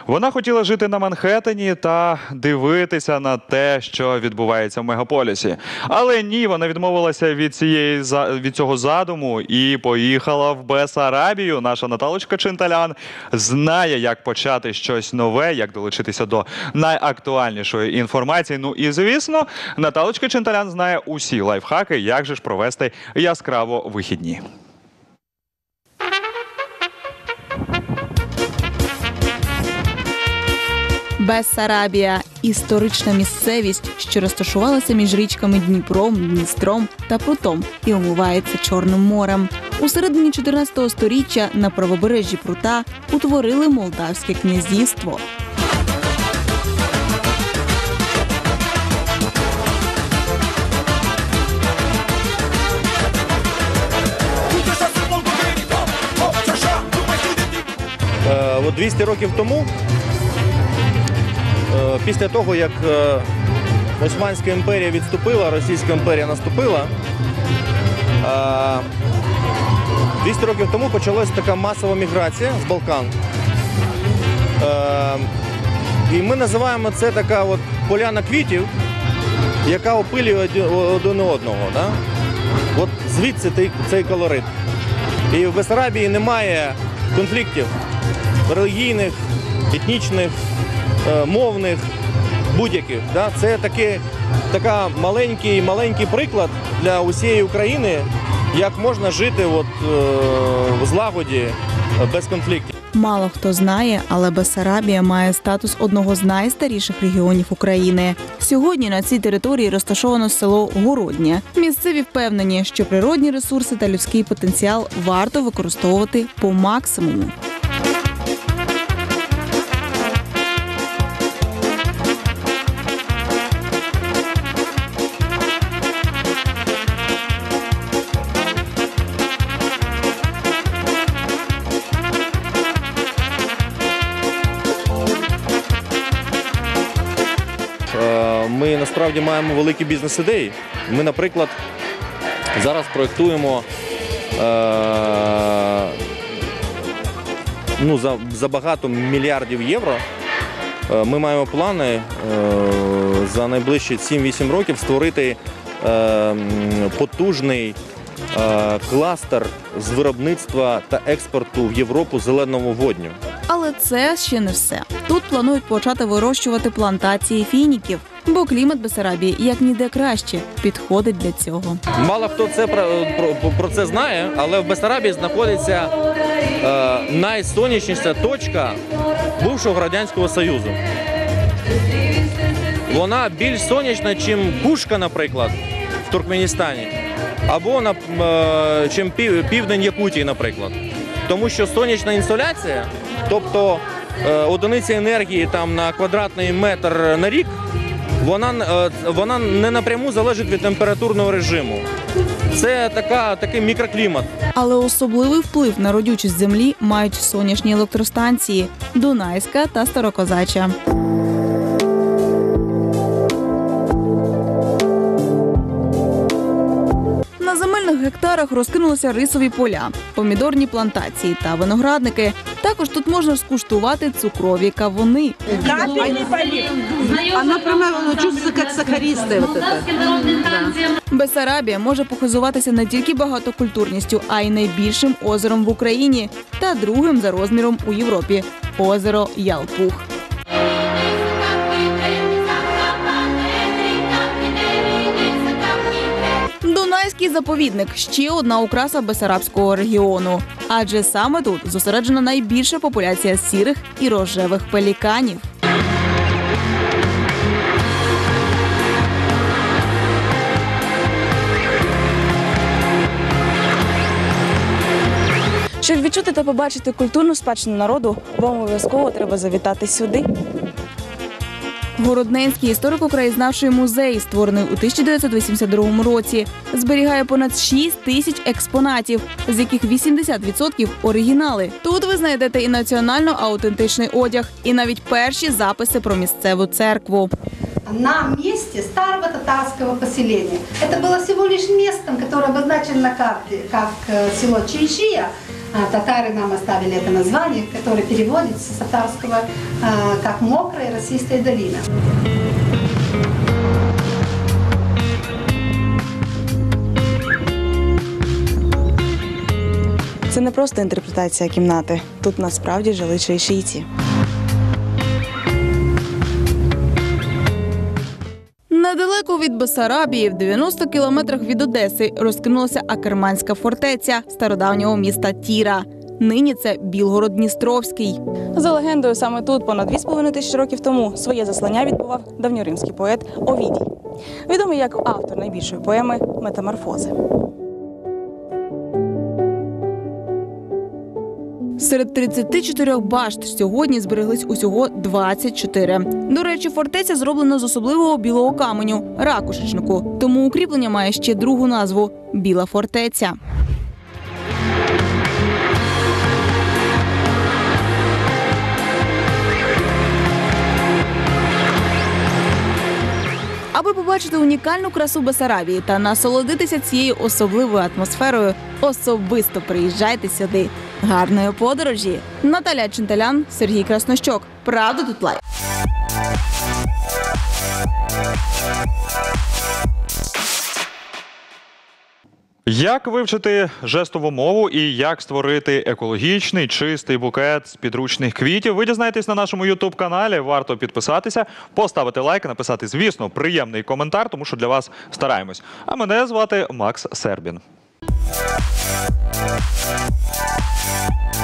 Вона хотіла жити на Манхеттені та дивитися на те, що відбувається в мегаполісі. Але ні, вона відмовилася від цього задуму і поїхала в Бессарабію. Наша Наталочка Чинталян знає, як почати щось нове, як долучитися до найактуальнішої інформації. Ну і, звісно, Наталочка Чинталян знає усі лайфхаки, як же ж провести яскраво вихідні. Бессарабія – історична місцевість, що розташувалася між річками Дніпром, Дністром та Прутом і омивається Чорним морем. У середині 14 століття на правобережжі Прута утворили Молдавське князівство. От 200 років тому, після того, як Османська імперія відступила, Російська імперія наступила, 200 років тому почалася така масова міграція з Балкан. І ми називаємо це така от поляна квітів, яка опилює один одного. Да? От звідси цей колорит. І в Бессарабії немає конфліктів релігійних, етнічних, мовних, будь-яких. Да? Це така маленький приклад для усієї України, як можна жити в злагоді, без конфліктів. Мало хто знає, але Бессарабія має статус одного з найстаріших регіонів України. Сьогодні на цій території розташовано село Городня. Місцеві впевнені, що природні ресурси та людський потенціал варто використовувати по максимуму. Ми насправді маємо великі бізнес-ідеї. Ми, наприклад, зараз проєктуємо за багато мільярдів євро. Ми маємо плани за найближчі 7-8 років створити потужний кластер з виробництва та експорту в Європу зеленого водню. Але це ще не все. Тут планують почати вирощувати плантації фініків, бо клімат Бессарабії як ніде краще підходить для цього. Мало хто про це знає, але в Бессарабії знаходиться найсонячніша точка бувшого Радянського Союзу. Вона більш сонячна, ніж Пушка, наприклад, в Туркменістані, або чим південь Якутії, наприклад. Тому що сонячна інсоляція, тобто одиниця енергії там на квадратний метр на рік, вона не напряму залежить від температурного режиму. Це такий мікроклімат. Але особливий вплив на родючість землі мають сонячні електростанції – Дунайська та Старокозача. На земельних гектарах розкинулися рисові поля, помідорні плантації та виноградники. Також тут можна скуштувати цукрові кавуни. Она прямо чувствуется как сахаристая. Бессарабія може похизуватися не тільки багатокультурністю, а й найбільшим озером в Україні та другим за розміром у Європі – озеро Ялпух. Дунайський заповідник – ще одна окраса Бессарабського регіону. Адже саме тут зосереджена найбільша популяція сірих і рожевих пеліканів. Щоб відчути та побачити культурну спадщину народу, вам обов'язково треба завітати сюди. Городненський історико-краєзнавчий музей, створений у 1982 році, зберігає понад 6 тисяч експонатів, з яких 80% – оригінали. Тут ви знайдете і національно аутентичний одяг, і навіть перші записи про місцеву церкву. На месте старого татарского поселения. Это было всего лишь местом, которое обозначено на карте как село Чайшия. Татары нам оставили это название, которое переводится с татарского как «мокрая росистая долина». Це не просто інтерпретація кімнати. Тут насправді жили шиїті. Недалеко від Бессарабії, в 90 кілометрах від Одеси, розкинулася Акерманська фортеця стародавнього міста Тіра. Нині це Білгород-Дністровський. За легендою, саме тут понад 2500 років тому своє заслання відбував давньоримський поет Овідій. Відомий як автор найбільшої поеми «Метаморфози». Серед 34 башт сьогодні збереглись усього 24. До речі, фортеця зроблена з особливого білого каменю – ракушечнику. Тому укріплення має ще другу назву – Біла фортеця. Аби побачити унікальну красу Бессарабії та насолодитися цією особливою атмосферою, особисто приїжджайте сюди. Гарної подорожі! Наталя Чинталян, Сергій Краснощок. Правда тут лайв. Як вивчити жестову мову і як створити екологічний, чистий букет з підручних квітів, ви дізнаєтесь на нашому YouTube-каналі. Варто підписатися, поставити лайк, написати, звісно, приємний коментар, тому що для вас стараємось. А мене звати Макс Сербін.